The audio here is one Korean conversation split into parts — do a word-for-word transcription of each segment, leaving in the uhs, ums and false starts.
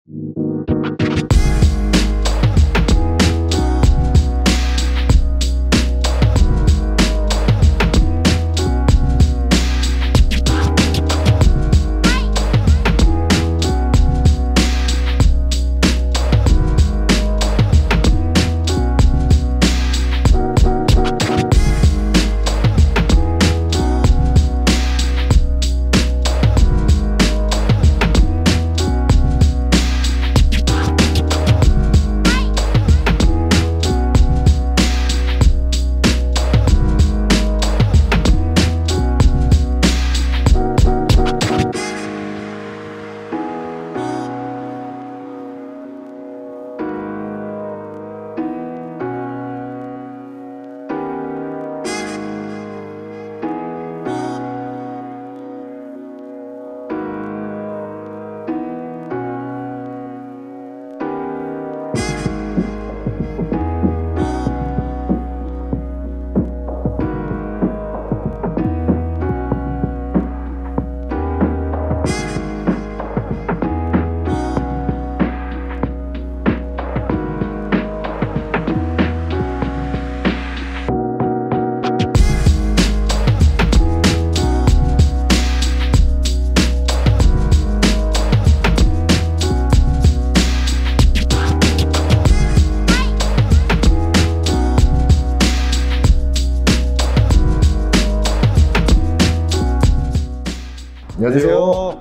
안녕하세요.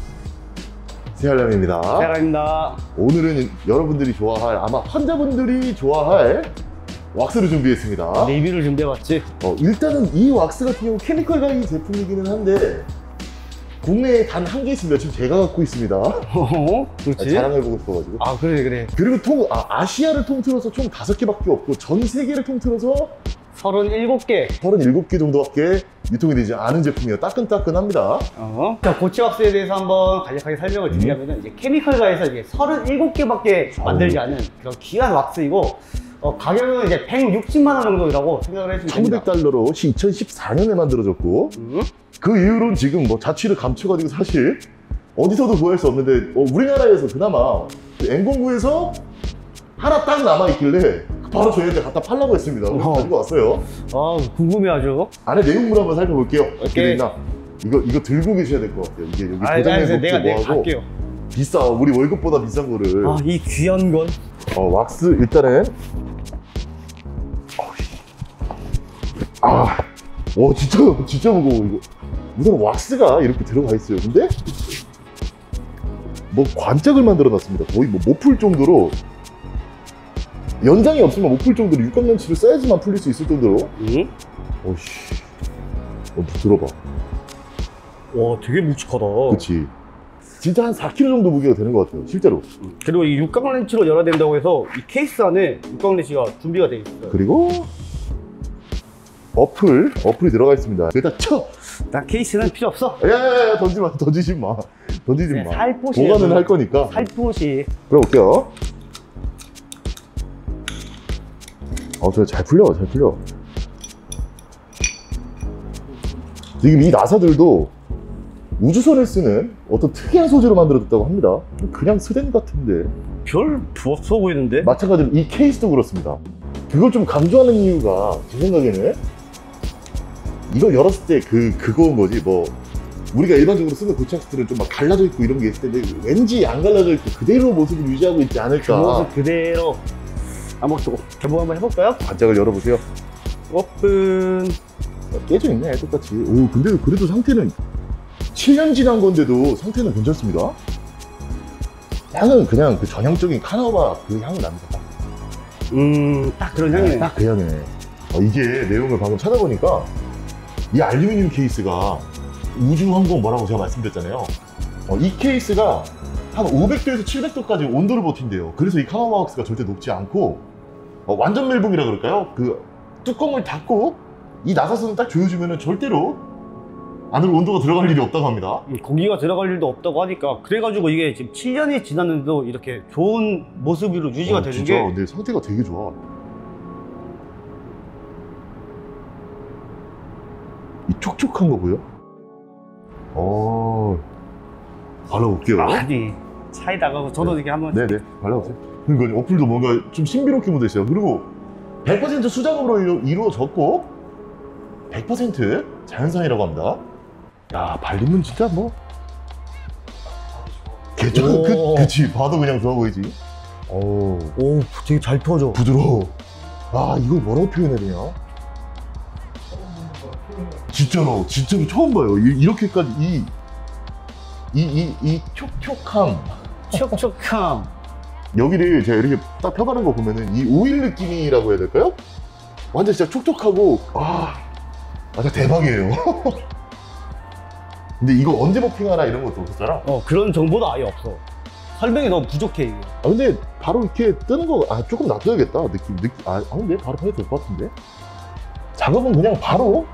세알람입니다. 세알람입니다. 오늘은 여러분들이 좋아할, 아마 환자분들이 좋아할 왁스를 준비했습니다. 리뷰를 준비해봤지. 어, 일단은 이 왁스 같은 경우 케미컬 가이 제품이기는 한데 국내에 단 한 개 있습니다. 지금 제가 갖고 있습니다. 어? 그렇지. 자랑해보고 싶어가지고. 아 그래 그래. 그리고 통, 아, 아시아를 통틀어서 총 다섯 개밖에 없고 전 세계를 통틀어서 서른일곱 개. 서른일곱 개 정도밖에 유통이 되지 않은 제품이에요. 따끈따끈합니다. 어. 자, 고체 왁스에 대해서 한번 간략하게 설명을 드리자면 음. 이제 케미컬가에서 이제 서른일곱 개밖에 만들지 않은 그런 귀한 왁스이고 어, 가격은 이제 백육십만 원 정도라고 생각을 해주면 됩니다. 천구백 달러로 이천십사 년에 만들어졌고 음? 그 이후로는 지금 뭐 자취를 감춰가지고 사실 어디서도 구할 수 없는데 어, 우리나라에서 그나마 엠공구에서 하나 딱 남아있길래 바로 저희한테 갖다 팔라고 했습니다. 그래서 어. 가지고 왔어요. 아 궁금해 아주. 안에 내용물 한번 살펴볼게요. 오케이. 있나? 이거 이거 들고 계셔야 될 것 같아요. 이게 여기 아, 도장에 내가 내가 뭐하고 갈게요. 비싸. 우리 월급보다 비싼 거를. 아 이 귀한 건. 어 왁스 일단은. 아, 와 진짜 진짜 무거워 이거. 우선 왁스가 이렇게 들어가 있어요. 근데 뭐 관짝을 만들어 놨습니다. 거의 뭐 못 풀 정도로. 연장이 없으면 못 풀 정도로 육각렌치를 써야지만 풀릴 수 있을 정도로. 응? 어씨, 어, 들어봐. 와 되게 묵직하다. 그치. 진짜 한 사 킬로그램 정도 무게가 되는 것 같아요, 실제로. 그리고 이 육각렌치로 열어야 된다고 해서 이 케이스 안에 육각렌치가 준비가 되어 있어요. 그리고 어플, 어플이 들어가 있습니다. 일단 쳐! 나 케이스는 필요 없어. 야야야, 던지지 마, 던지지 마. 던지지 마. 살포시. 보관은 할 거니까. 살포시. 들어볼게요. 어, 저 잘 풀려, 잘 풀려. 지금 이 나사들도 우주선을 쓰는 어떤 특이한 소재로 만들어졌다고 합니다. 그냥 스덴 같은데. 별 부없어 보이는데? 마찬가지로 이 케이스도 그렇습니다. 그걸 좀 강조하는 이유가 제 생각에는 이거 열었을 때 그 그거인 거지. 뭐 우리가 일반적으로 쓰는 고체왁스들은 좀 막 갈라져 있고 이런 게 있을 텐데 왠지 안 갈라져 있고 그대로 모습을 유지하고 있지 않을까. 그 모습 그대로 한번 또 개봉 한번 해볼까요? 반짝을 열어보세요. 오픈. 깨져 있네, 똑같이. 오, 근데 그래도 상태는 칠 년 지난 건데도 상태는 괜찮습니다. 향은 그냥 그 전형적인 카나바 그 향이 납니다. 음, 딱 그런 향이네. 딱 그 향이네. 어, 이게 내용을 방금 찾아보니까 이 알루미늄 케이스가 우주항공 뭐라고 제가 말씀드렸잖아요. 어, 이 케이스가 한 오백 도에서 칠백 도까지 온도를 버틴대요. 그래서 이 카나바 왁스가 절대 녹지 않고 어, 완전 멜붕이라 그럴까요? 그 뚜껑을 닫고 이 나사선을 딱 조여주면 절대로 안으로 온도가 들어갈 일이 없다고 합니다. 공기가 들어갈 일도 없다고 하니까 그래가지고 이게 지금 칠 년이 지났는데도 이렇게 좋은 모습으로 유지가 어, 되는 진짜, 게 근데 상태가 되게 좋아. 이 촉촉한 거 보여? 어, 발라볼게요. 아니 차이 나가고 저도 이렇게 한번 네네, 발라보세요. 그러니까 어플도 뭔가 좀 신비롭게 묻어 있어요. 그리고 백 퍼센트 수작업으로 이루, 이루어졌고 백 퍼센트 자연산이라고 합니다. 야, 발림은 진짜 뭐 개쩌 그, 그치, 봐도 그냥 좋아 보이지. 오, 오, 되게 잘 터져. 부드러워. 아, 이걸 뭐라고 표현해야 되냐? 진짜로, 진짜로 처음 봐요. 이, 이렇게까지 이 이 이 이 촉촉함. 촉촉함. 여기를 제가 이렇게 딱 펴바른 거 보면은 이 오일 느낌이라고 해야 될까요? 완전 진짜 촉촉하고, 아, 아, 진짜 대박이에요. 근데 이거 언제 버핑하나 이런 것도 없었잖아. 어, 그런 정보도 아예 없어. 설명이 너무 부족해, 이게. 아, 근데 바로 이렇게 뜨는 거, 아, 조금 놔둬야겠다. 느낌, 느낌. 아, 아 근데 바로 해도 될 것 같은데? 작업은 그냥 바로,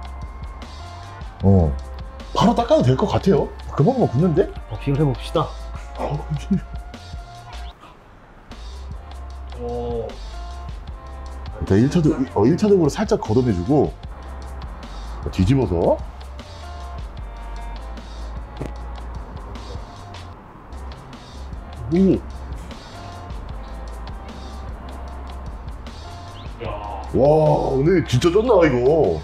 어, 바로 닦아도 될 것 같아요. 금방금방 굳는데? 버핑을 해봅시다. 어, 오. 일단 일 차적, 어, 일 차적으로 살짝 걷어내주고, 뒤집어서. 오. 와, 근데 진짜 쩐다, 이거.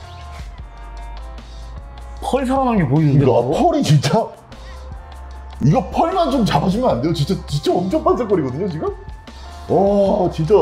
펄 살아난 게 보이는데? 이거 바로? 펄이 진짜. 이거 펄만 좀 잡아주면 안 돼요? 진짜, 진짜 엄청 반짝거리거든요, 지금? 와, 진짜.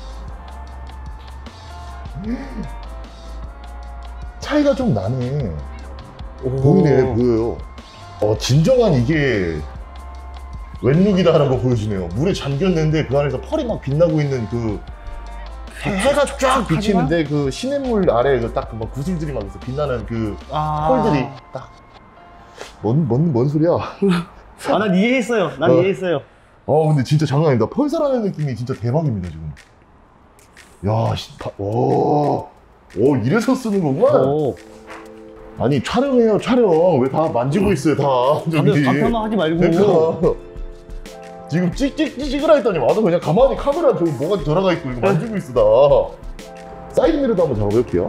차이가 좀 나네. 오. 보이네, 보여요. 어, 진정한 이게 웬룩이다라는 거 보여주네요. 물에 잠겼는데 그 안에서 펄이 막 빛나고 있는 그 해, 해가 쫙 비치는데 그 시냇물 아래 그 딱 막 구슬들이 막 있어. 빛나는 그 아. 펄들이 딱. 뭔, 뭔, 뭔 소리야? 아, 난 이해했어요. 난 어. 이해했어요. 어, 근데 진짜 장난 아니다. 펄살하는 느낌이 진짜 대박입니다, 지금. 야, 씨, 다, 오, 오, 이래서 쓰는 거구만. 오. 아니, 촬영해요, 촬영. 왜 다 만지고 있어요, 다. 다들 간편만 하지 말고. 그러니까. 지금 찍찍 찍으라 했더니 와도 그냥 가만히 카메라 저기 뭐가 돌아가 있고 이거 만지고 있어, 다. 사이드 미러도 한번 작업해볼게요.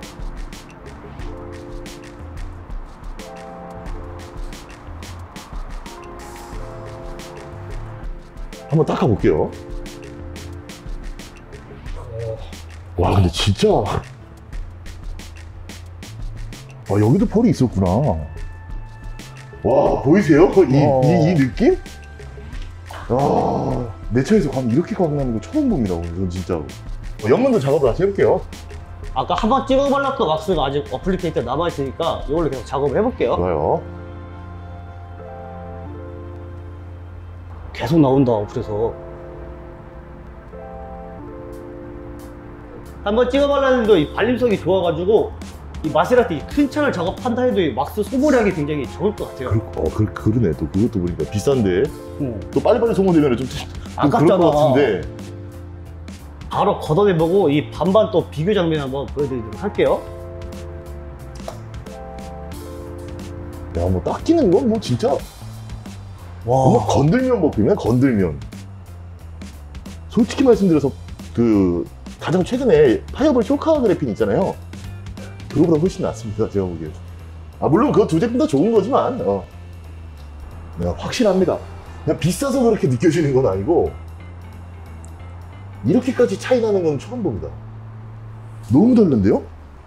한번 닦아볼게요. 와, 근데 진짜. 아, 여기도 펄이 있었구나. 와, 보이세요? 이, 어. 이, 이 느낌? 아, 내 차에서 감 이렇게 가공하는 거 처음 봅니다, 오늘. 전 진짜로. 어, 옆면도 작업을 다시 해볼게요. 아까 한번 찍어 발랐던 왁스가 아직 어플리케이터 남아있으니까 이걸로 계속 작업을 해볼게요. 좋아요. 계속 나온다, 어플에서. 한번 찍어 발랐는데도 이 발림성이 좋아가지고 이 마세라티 큰 차를 작업한다 해도 이 왁스 소모량이 굉장히 적을 것 같아요. 그, 어, 그, 그러네. 또 그것도 보니까 비싼데. 응. 또 빨리빨리 소모되면 좀, 좀 아깝잖아. 그럴 것 같은데. 바로 걷어내보고 이 반반 또 비교 장면 한번 보여드리도록 할게요. 야, 뭐 닦이는 건 뭐 진짜. 와. 뭐 건들면 먹히면 건들면. 솔직히 말씀드려서 그 가장 최근에 파이어볼 쇼카 그래핀 있잖아요. 그거보다 훨씬 낫습니다, 제가 보기에. 아, 물론 그 두 제품 다 좋은 거지만 어. 내가 확실합니다. 그냥 비싸서 그렇게 느껴지는 건 아니고 이렇게까지 차이 나는 건 처음 봅니다. 너무 다른데요?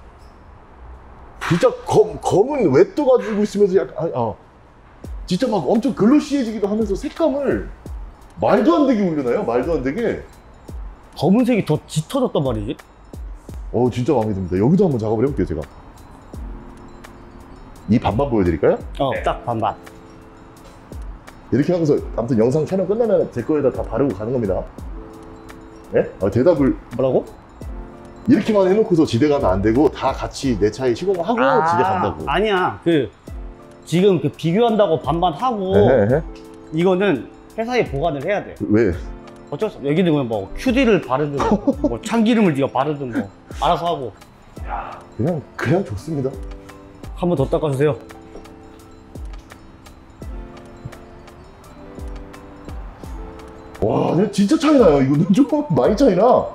진짜 검, 검은 웻도 가지고 있으면서 약간 아, 아. 진짜 막 엄청 글로시해지기도 하면서 색감을 말도 안 되게 올려놔요. 말도 안 되게. 검은색이 더 짙어졌단 말이지. 어, 진짜 마음에 듭니다. 여기도 한번 작업을 해볼게요, 제가. 이 반반 보여드릴까요? 어, 딱 반반. 이렇게 하면서 아무튼 영상 촬영 끝나면 제 거에다 다 바르고 가는 겁니다. 네? 어, 대답을 뭐라고? 이렇게만 해놓고서 지대 가면 안 되고 다 같이 내 차에 시공을 하고 지대 간다고. 아니야. 그 지금 그 비교한다고 반반 하고 에헤헤. 이거는 회사에 보관을 해야 돼. 왜? 어쩔 수 없어. 여기는 뭐 큐디를 바르든 뭐 참기름을 네가 바르든 뭐 알아서 하고. 그냥 그냥 좋습니다. 한 번 더 닦아주세요. 와, 근데 진짜 차이 나요. 이거는 좀 많이 차이 나.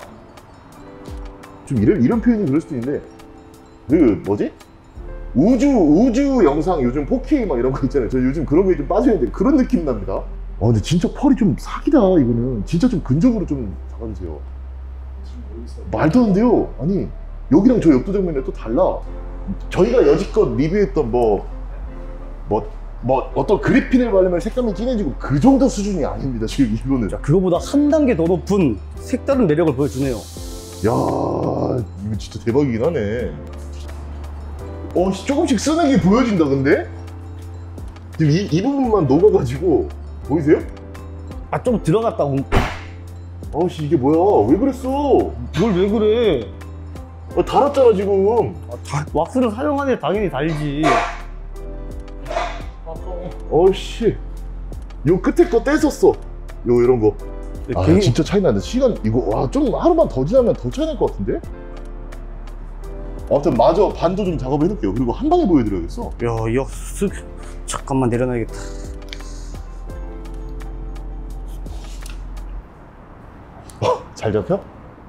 좀 이런 이런 표현이 그럴 수도 있는데 그 뭐지? 우주 우주 영상 요즘 포케이 막 이런 거 있잖아요. 저 요즘 그런 거에 좀 빠져있는데 그런 느낌 납니다. 아 근데 진짜 펄이 좀 사기다. 이거는 진짜 좀 근접으로 좀 잡아주세요. 말도 안 돼요. 아니 여기랑 저 역도정면에 또 달라. 저희가 여지껏 리뷰했던 뭐 뭐, 뭐 어떤 그래핀을 바르면 색감이 진해지고 그 정도 수준이 아닙니다. 지금 이거는. 자, 그거보다 한 단계 더 높은 색다른 매력을 보여주네요. 야 이거 진짜 대박이긴 하네. 어 조금씩 쓰는 게 보여진다. 근데 지금 이, 이 부분만 녹아가지고 보이세요? 아, 좀 들어갔다고. 아씨 이게 뭐야? 왜 그랬어? 뭘 왜 그래? 아, 달았잖아 지금. 아, 다, 왁스를 사용하는데 당연히 달지. 어씨 요 끝에 거 떼었어. 요 이런 거. 아 괜히- 진짜 차이 나는데 시간 이거 와 좀 하루만 더 지나면 더 차이 날 것 같은데? 아무튼 마저 반도 좀 작업해 놓을게요. 그리고 한 방에 보여드려야겠어. 야, 이 왁스 잠깐만 내려놔야겠다. 잘 잡혀?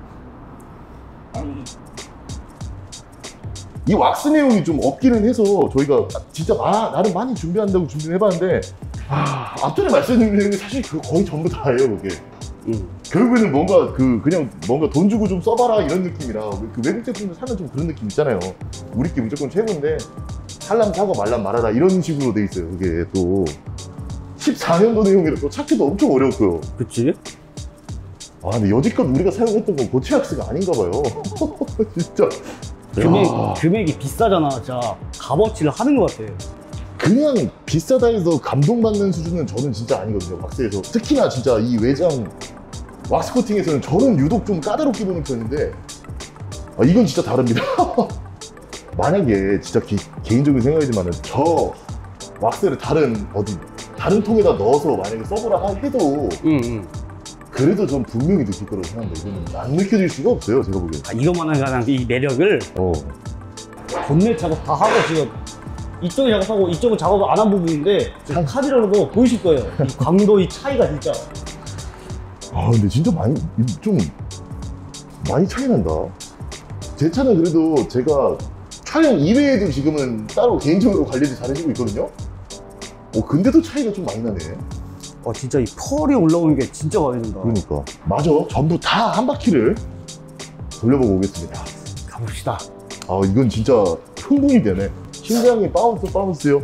이 왁스 내용이 좀 없기는 해서 저희가 진짜 마, 나름 많이 준비한다고 준비를 해봤는데 아, 앞전에 말씀드린 게 사실 그 거의 전부 다예요. 그게 응. 결국에는 뭔가 그 그냥 뭔가 돈 주고 좀 써봐라 이런 느낌이라 그 외국 제품들 사면 좀 그런 느낌 있잖아요. 우리 게 무조건 최고인데 살람 사고 말람 말아라 이런 식으로 돼 있어요. 그게 또 십사 년도 내용이라 또 찾기도 엄청 어려웠고요. 그치? 아 근데 여지껏 우리가 사용했던 건 고체 왁스가 아닌가 봐요. 진짜 금액, 야, 금액이 비싸잖아. 진짜 값어치를 하는 것 같아. 그냥 비싸다 해서 감동받는 수준은 저는 진짜 아니거든요. 왁스에서 특히나 진짜 이 외장 왁스 코팅에서는 저는 유독 좀 까다롭게 보는 편인데 아, 이건 진짜 다릅니다. 만약에 진짜 기, 개인적인 생각이지만 저 왁스를 다른 어디 다른 통에다 넣어서 만약에 써보라 해도 응, 응. 그래도 전 분명히 느낄 거라고 생각합니다. 이거는 안 느껴질 수가 없어요, 제가 보기엔. 아, 이것만은 그냥 이 매력을 어. 본넷 작업 다 하고 지금 이쪽에 작업하고 이쪽은 작업을 안 한 부분인데 지금 카메라로도 보이실 거예요. 이 광도 이 차이가 진짜. 아 근데 진짜 많이 좀 많이 차이 난다. 제 차는 그래도 제가 촬영 이외에도 지금은 따로 개인적으로 관리를 잘 해주고 있거든요. 어 근데도 차이가 좀 많이 나네. 어, 진짜 이 펄이 올라오는 게 진짜 마음에 든다. 그러니까 맞아. 전부 다 한 바퀴를 돌려보고 오겠습니다. 가봅시다. 아 이건 진짜 흥분이 되네. 심장이 바운스 바운스요.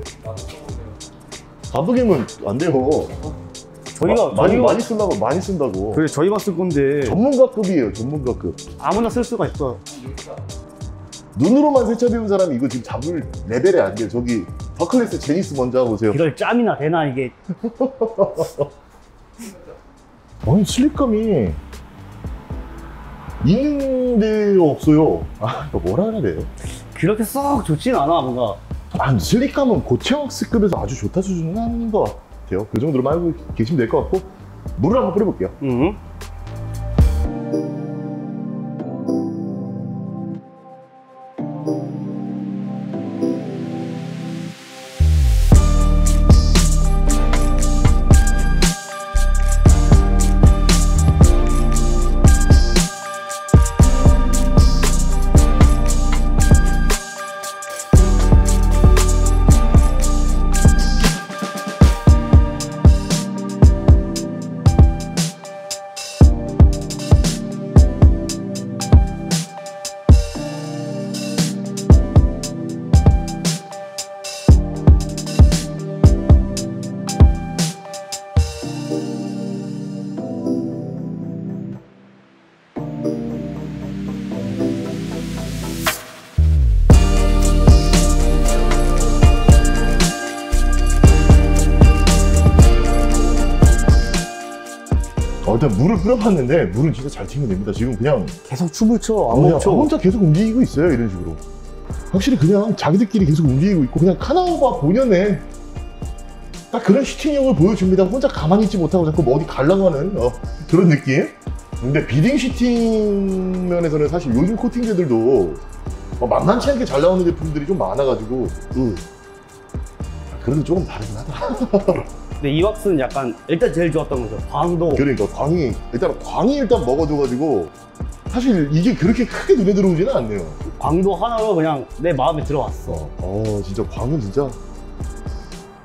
감독님은 안 돼요. 저희가 마- 많이 저희가 많이 쓴다고 많이 쓴다고. 그래 저희가 쓸 건데 전문가급이에요, 전문가급. 아무나 쓸 수가 있어. 눈으로만 세차 배운 사람이 이거 지금 잡을 레벨이 안 돼요. 저기 버클래스 제니스 먼저 보세요. 이럴 짬이나 되나 이게. 아니 슬립감이 있는데 없어요. 아 이거 뭐라 해야 돼요? 그렇게 썩 좋진 않아 뭔가. 아 슬립감은 고체왁스급에서 아주 좋다 수준은 아닌 것 같아요. 그 정도로만 알고 계시면 될 것 같고 물을 한번 뿌려볼게요. 응. 어, 일단 물을 뿌려봤는데 물은 진짜 잘 튀면 됩니다. 지금 그냥 계속 춤을 춰. 안 그냥 멈춰. 혼자 계속 움직이고 있어요. 이런 식으로. 확실히 그냥 자기들끼리 계속 움직이고 있고 그냥 카나우바 본연의 딱 그런 슈팅력을 보여줍니다. 혼자 가만히 있지 못하고 자꾸 뭐 어디 가려고 하는 어, 그런 느낌. 근데 비딩 슈팅 면에서는 사실 요즘 코팅제들도 어, 만만치 않게 잘 나오는 제품들이 좀 많아가지고 응. 그래도 조금 다르긴 하다. 근데 이 왁스는 약간 일단 제일 좋았던 거죠. 광도. 그러니까 광이 일단 광이 일단 먹어줘가지고 사실 이게 그렇게 크게 눈에 들어오지는 않네요. 광도 하나로 그냥 내 마음에 들어왔어. 어, 어 진짜 광은 진짜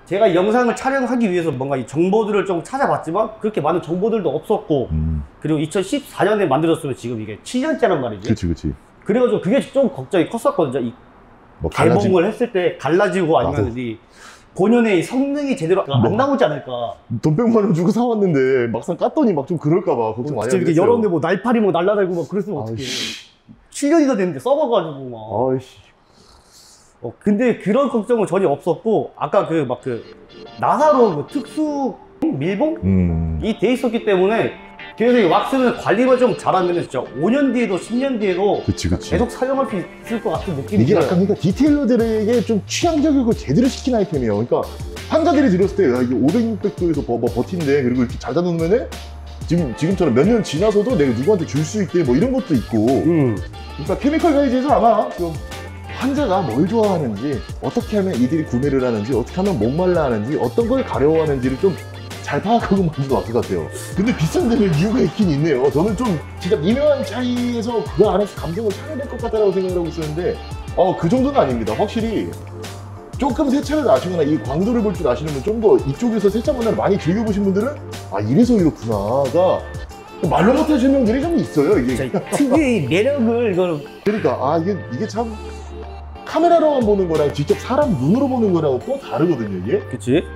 제가 이 영상을 촬영하기 위해서 뭔가 이 정보들을 좀 찾아봤지만 그렇게 많은 정보들도 없었고 음. 그리고 이천십사 년에 만들어졌으면 지금 이게 칠 년째란 말이지. 그치, 그치. 그래가지고 그게 좀 걱정이 컸었거든요. 이 뭐 개봉을 했을 때 갈라지고 아니면 나도. 이 본연의 이 성능이 제대로 뭐. 안 나오지 않을까. 돈 백만 원 주고 사왔는데 막상 깠더니 막 좀 그럴까봐 걱정 많이 진짜 이렇게 하겠어요. 여러 군데 뭐 날파리 뭐 날라다니고 막 그랬으면 어떡해. 아이씨. 칠 년이나 됐는데 썩어가지고 막. 아이씨. 어, 근데 그런 걱정은 전혀 없었고 아까 그 막 그 나사로 그 특수 밀봉? 음. 이 돼 있었기 때문에 그래서 이 왁스는 관리만 좀 잘하면 진짜 오 년 뒤에도 십 년 뒤에도 그치, 그치. 계속 사용할 수 있을 것 같은 느낌이 이게 들어요. 약간 그러니까 디테일러들에게 좀 취향적이고 제대로 시킨 아이템이에요. 그러니까 환자들이 들었을 때 야, 이게 오백, 육백 도에서 뭐, 뭐 버틴대. 그리고 이렇게 잘 닫아놓으면은 지금, 지금처럼 몇 년 지나서도 내가 누구한테 줄 수 있대. 뭐 이런 것도 있고. 음. 그러니까 케미컬 가이즈에서 아마 좀 환자가 뭘 좋아하는지, 어떻게 하면 이들이 구매를 하는지, 어떻게 하면 목말라 하는지, 어떤 걸 가려워하는지를 좀 잘 파악하고 만든 것 같아요. 근데 비싼 데는 이유가 있긴 있네요. 저는 좀 진짜 미묘한 차이에서 그 안에서 감정을 찾아야 될 것 같다고 생각을 하고 있었는데 어, 그 정도는 아닙니다. 확실히 조금 세차를 아시거나 이 광도를 볼 줄 아시는 분, 좀 더 이쪽에서 세차 문화를 많이 즐겨보신 분들은 아, 이래서 이렇구나가 말로 못할 설명들이 좀 있어요. 이게 진짜 특유의 매력을 이걸 그러니까 아 이게 이게 참 카메라로만 보는 거랑 직접 사람 눈으로 보는 거랑 또 다르거든요. 이게 그치?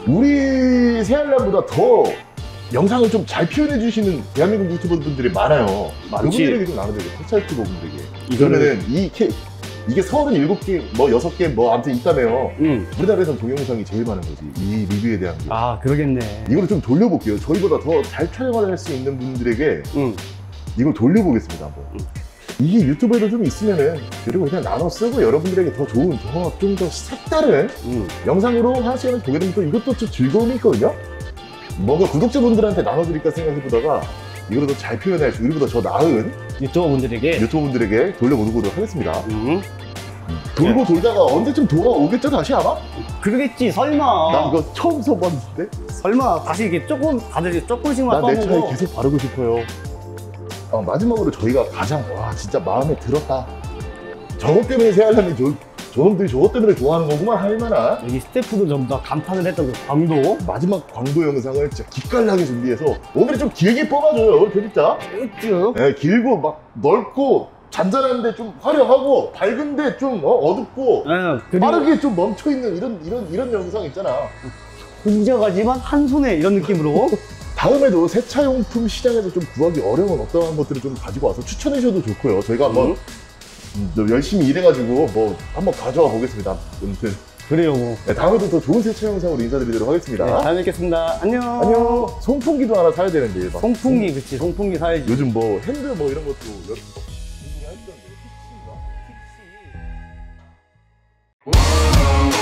우리 새알람보다 더 영상을 좀 잘 표현해 주시는 대한민국 유튜버분들이 많아요. 많지. 그분들에게 좀 나눠드려요. 세차 유튜버분들에게. 이거는- 그러면은 이 캐, 이게 서른일곱 개, 뭐 여섯 개, 뭐 아무튼 있다며요. 응. 우리나라에선 동영상이 제일 많은 거지. 이 리뷰에 대한 게. 아 그러겠네. 이걸 좀 돌려볼게요. 저희보다 더 잘 촬영을 할 수 있는 분들에게 응. 이걸 돌려보겠습니다. 한번. 음. 이게 유튜브에도 좀 있으면은 그리고 그냥 나눠 쓰고 여러분들에게 더 좋은, 더 좀 더 색다른 응. 영상으로 하나씩은 보게 되면 또 이것도 좀 즐거움이 있거든요. 뭔가 구독자분들한테 나눠드릴까 생각해보다가 이거를 더 잘 표현할 수, 우리보다 더 나은 유튜버 분들에게. 유튜버분들에게 돌려보도록 하겠습니다. 응. 돌고 돌다가 언제쯤 돌아오겠죠, 다시 아마? 그러겠지 설마. 난 이거 처음 써봤는데? 설마 다시 이게 조금 다들 조금씩만 난 내 차에 써보고. 계속 바르고 싶어요. 어, 마지막으로 저희가 가장, 와, 진짜 마음에 들었다. 저것 때문에 새알람이 저, 저놈들이 저것 때문에 좋아하는 거구만 할 만한 여기 스태프도 전부 다 감탄을 했던 그 광도. 마지막 광고 영상을 진짜 기깔나게 준비해서 오늘은 좀 길게 뽑아줘요, 편집자. 쭉. 네, 길고 막 넓고 잔잔한데 좀 화려하고 밝은데 좀 어, 어둡고 응. 그리고 빠르게 좀 멈춰있는 이런 이런 이런 영상 있잖아. 혼자가지만 한 손에 이런 느낌으로. 다음에도 세차용품 시장에서 좀 구하기 어려운 어떠한 것들을 좀 가지고 와서 추천해 주셔도 좋고요. 저희가 한번 응. 음, 좀 열심히 일해가지고 뭐 한번 가져와 보겠습니다. 아무튼 그래요 뭐. 네, 다음에도 더 좋은 세차 영상으로 인사드리도록 하겠습니다. 네, 다음에 뵙겠습니다. 안녕. 안녕. 송풍기도 하나 사야 되는데 막 송풍기 그치 송풍기 사야지. 요즘 뭐 핸드 뭐 이런 것도 여러 궁금해 하시던데. 픽스인가? 픽시.